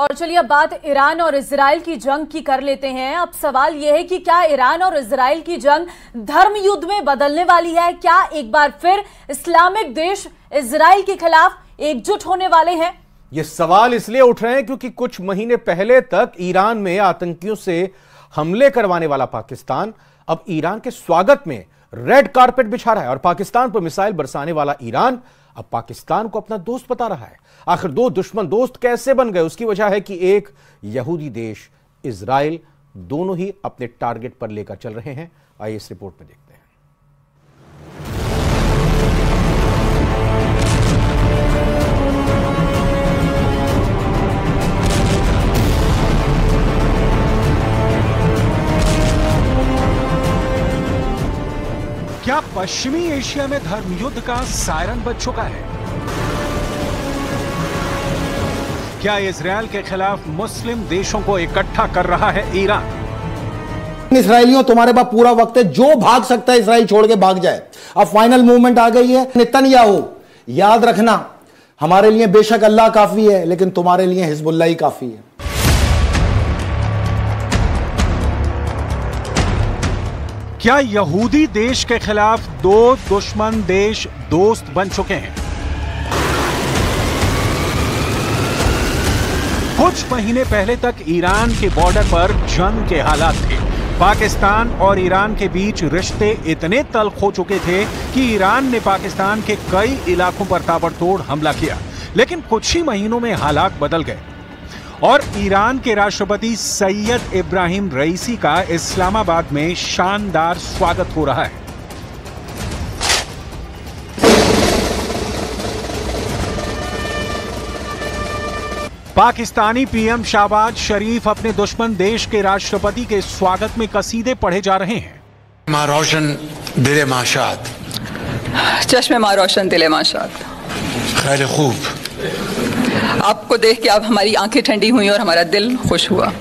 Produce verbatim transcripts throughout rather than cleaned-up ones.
और चलिए अब बात ईरान और इजराइल की जंग की कर लेते हैं। अब सवाल यह है कि क्या ईरान और इजराइल की जंग धर्म युद्ध में बदलने वाली है? क्या एक बार फिर इस्लामिक देश इजराइल के खिलाफ एकजुट होने वाले हैं? ये सवाल इसलिए उठ रहे हैं क्योंकि कुछ महीने पहले तक ईरान में आतंकियों से हमले करवाने वाला पाकिस्तान अब ईरान के स्वागत में रेड कारपेट बिछा रहा है और पाकिस्तान पर मिसाइल बरसाने वाला ईरान अब पाकिस्तान को अपना दोस्त बता रहा है। आखिर दो दुश्मन दोस्त कैसे बन गए? उसकी वजह है कि एक यहूदी देश इजराइल दोनों ही अपने टारगेट पर लेकर चल रहे हैं। आइए इस रिपोर्ट में देखते हैं। क्या पश्चिमी एशिया में धर्मयुद्ध का सायरन बज चुका है? क्या इजराइल के खिलाफ मुस्लिम देशों को इकट्ठा कर रहा है ईरान? इसराइलियों, तुम्हारे पास पूरा वक्त है, जो भाग सकता है इसराइल छोड़ के भाग जाए। अब फाइनल मूवमेंट आ गई है। नेतन्याहू, याद रखना, हमारे लिए बेशक अल्लाह काफी है, लेकिन तुम्हारे लिए हिजबुल्लाह ही काफी है। क्या यहूदी देश के खिलाफ दो दुश्मन देश दोस्त बन चुके हैं? कुछ महीने पहले तक ईरान के बॉर्डर पर जंग के हालात थे। पाकिस्तान और ईरान के बीच रिश्ते इतने तल्ख हो चुके थे कि ईरान ने पाकिस्तान के कई इलाकों पर ताबड़तोड़ हमला किया। लेकिन कुछ ही महीनों में हालात बदल गए और ईरान के राष्ट्रपति सैयद इब्राहिम रईसी का इस्लामाबाद में शानदार स्वागत हो रहा है। पाकिस्तानी पीएम शहबाज शरीफ अपने दुश्मन देश के राष्ट्रपति के स्वागत में कसीदे पढ़े जा रहे हैं। माँ रोशन दिले माशाद, चश्मे माँ रोशन दिले माशाद। खैर खूब, आपको देख के अब हमारी आंखें ठंडी हुई और हमारा दिल खुश हुआ।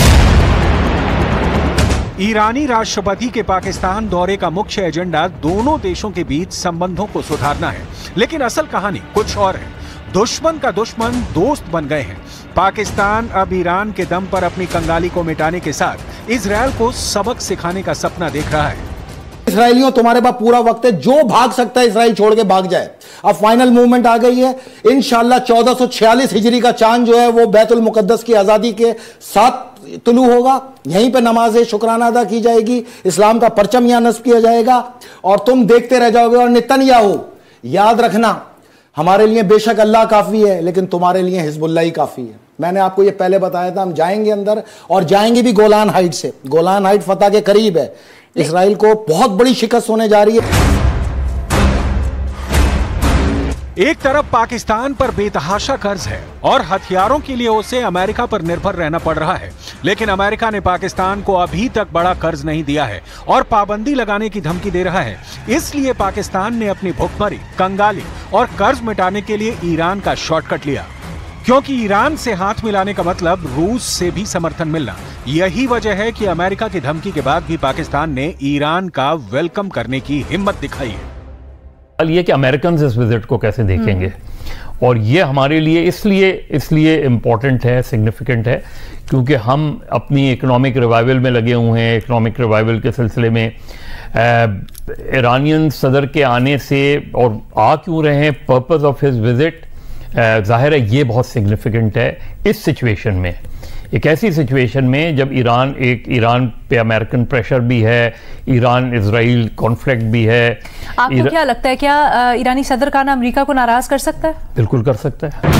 ईरानी राष्ट्रपति के पाकिस्तान दौरे का मुख्य एजेंडा दोनों देशों के बीच संबंधों को सुधारना है, लेकिन असल कहानी कुछ और है। दुश्मन का दुश्मन दोस्त बन गए हैं। पाकिस्तान अब ईरान के दम पर अपनी कंगाली को मिटाने के साथ इजराइल को सबक सिखाने का सपना देख रहा है। इसराइलियों, तुम्हारे पास पूरा वक्त है, जो भाग सकता है इसराइल छोड़ के भाग जाए। अब फाइनल मूवमेंट आ गई है। इंशाल्लाह चौदह सौ छियालीस हिजरी का चांद जो है वो बैतुल मुकद्दस की आजादी के साथ तुलू होगा। यहीं पे नमाज शुक्राना अदा की जाएगी, इस्लाम का परचम यहां नस्ब किया जाएगा और तुम देखते रह जाओगे। और नेतन्याहू, याद रखना, हमारे लिए बेशक अल्लाह काफी है, लेकिन तुम्हारे लिए हिजबुल्लाह ही काफी है। मैंने आपको यह पहले बताया था, हम जाएंगे अंदर और जाएंगे भी गोलान हाइट से। गोलान हाइट फतह के करीब है। इजराइल को बहुत बड़ी शिकस्त होने जा रही है। एक तरफ पाकिस्तान पर बेतहाशा कर्ज है और हथियारों के लिए उसे अमेरिका पर निर्भर रहना पड़ रहा है, लेकिन अमेरिका ने पाकिस्तान को अभी तक बड़ा कर्ज नहीं दिया है और पाबंदी लगाने की धमकी दे रहा है। इसलिए पाकिस्तान ने अपनी भुखमरी, कंगाली और कर्ज मिटाने के लिए ईरान का शॉर्टकट लिया, क्योंकि ईरान से हाथ मिलाने का मतलब रूस से भी समर्थन मिलना। यही वजह है कि अमेरिका की धमकी के बाद भी पाकिस्तान ने ईरान का वेलकम करने की हिम्मत दिखाई है। ये कि अमेरिकन इस विजिट को कैसे देखेंगे, और ये हमारे लिए इसलिए इसलिए इम्पोर्टेंट है, सिग्निफिकेंट है, क्योंकि हम अपनी इकोनॉमिक रिवाइवल में लगे हुए हैं। इकोनॉमिक रिवाइवल के सिलसिले में ईरानियन सदर के आने से और आ क्यों रहे हैं, पर्पस ऑफ हिज विजिट, जाहिर है ये बहुत सिग्निफिकेंट है इस सिचुएशन में। एक ऐसी सिचुएशन में जब ईरान एक ईरान पे अमेरिकन प्रेशर भी है, ईरान इजराइल कॉन्फ्लिक्ट भी है। आपको क्या लगता है, क्या ईरानी सदर का ना अमेरिका को नाराज कर सकता है? बिल्कुल कर सकता है।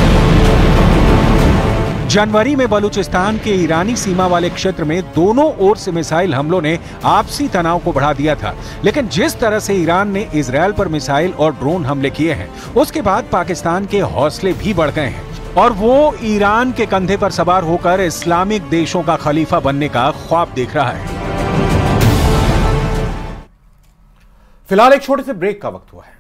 जनवरी में बलूचिस्तान के ईरानी सीमा वाले क्षेत्र में दोनों ओर से मिसाइल हमलों ने आपसी तनाव को बढ़ा दिया था, लेकिन जिस तरह से ईरान ने इजराइल पर मिसाइल और ड्रोन हमले किए हैं, उसके बाद पाकिस्तान के हौसले भी बढ़ गए हैं और वो ईरान के कंधे पर सवार होकर इस्लामिक देशों का खलीफा बनने का ख्वाब देख रहा है। फिलहाल एक छोटे से ब्रेक का वक्त हुआ है।